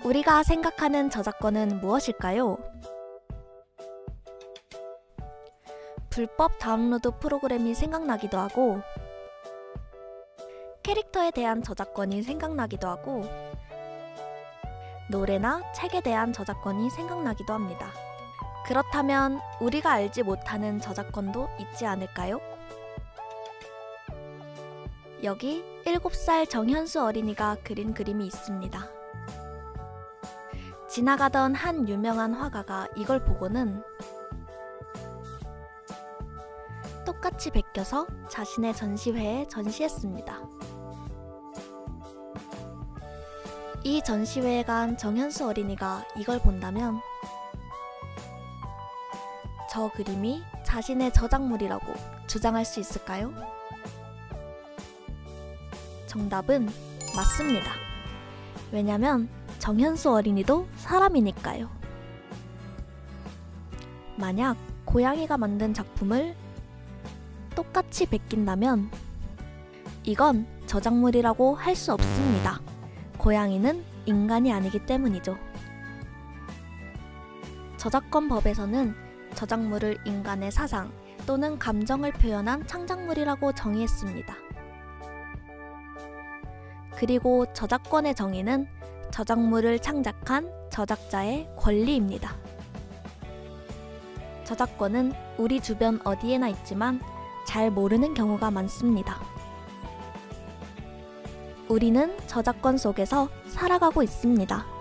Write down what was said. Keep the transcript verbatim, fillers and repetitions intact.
우리가 생각하는 저작권은 무엇일까요? 불법 다운로드 프로그램이 생각나기도 하고, 캐릭터에 대한 저작권이 생각나기도 하고, 노래나 책에 대한 저작권이 생각나기도 합니다. 그렇다면 우리가 알지 못하는 저작권도 있지 않을까요? 여기 일곱 살 정현수 어린이가 그린 그림이 있습니다. 지나가던 한 유명한 화가가 이걸 보고는 똑같이 베껴서 자신의 전시회에 전시했습니다. 이 전시회에 간 정현수 어린이가 이걸 본다면 저 그림이 자신의 저작물이라고 주장할 수 있을까요? 정답은 맞습니다. 왜냐면 정현수 어린이도 사람이니까요. 만약 고양이가 만든 작품을 똑같이 베낀다면 이건 저작물이라고 할 수 없습니다. 고양이는 인간이 아니기 때문이죠. 저작권법에서는 저작물을 인간의 사상 또는 감정을 표현한 창작물이라고 정의했습니다. 그리고 저작권의 정의는 저작물을 창작한 저작자의 권리입니다. 저작권은 우리 주변 어디에나 있지만 잘 모르는 경우가 많습니다. 우리는 저작권 속에서 살아가고 있습니다.